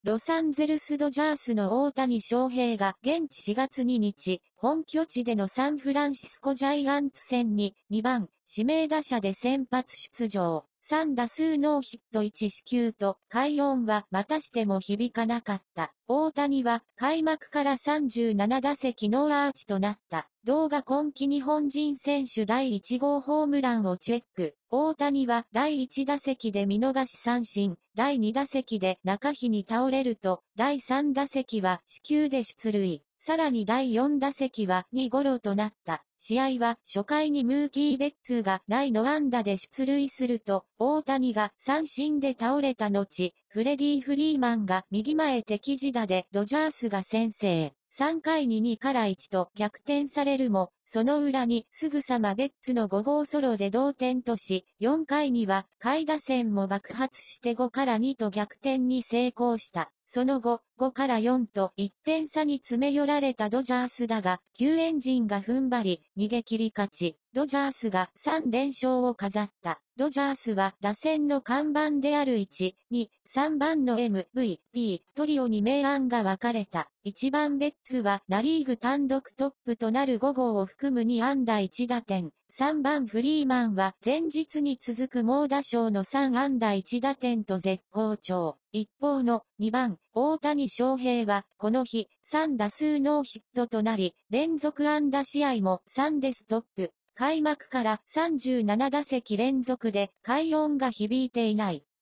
ロサンゼルスドジャースの大谷翔平が現地4月2日、本拠地でのサンフランシスコジャイアンツ戦に2番指名打者で先発出場。3打数ノーヒット1四球と快音はまたしても響かなかった。大谷は開幕から37打席ノーアーチとなった。同が今季日本人選手第1号ホームランをチェック。大谷は第1打席で見逃し三振、第2打席で中日に倒れると、第3打席は四球で出塁。さらに第4打席は2ゴロとなった。試合は初回にムーキー・ベッツが第の安打で出塁すると、大谷が三振で倒れた後、フレディ・フリーマンが右前敵地打でドジャースが先制。3回に2から1と逆転されるも、その裏にすぐさまベッツの5号ソロで同点とし、4回には下位打線も爆発して5から2と逆転に成功した。その後、5から4と1点差に詰め寄られたドジャースだが、救援陣が踏ん張り、逃げ切り勝ち、ドジャースが3連勝を飾った。ドジャースは打線の看板である1、2、3番の MVP トリオに明暗が分かれた。1番ベッツはナリーグ単独トップとなる5号を含む2安打1打点。3番フリーマンは前日に続く猛打賞の3安打1打点と絶好調。一方の2番大谷翔平はこの日3打数ノーヒットとなり連続安打試合も3でストップ。開幕から37打席連続で快音が響いていない。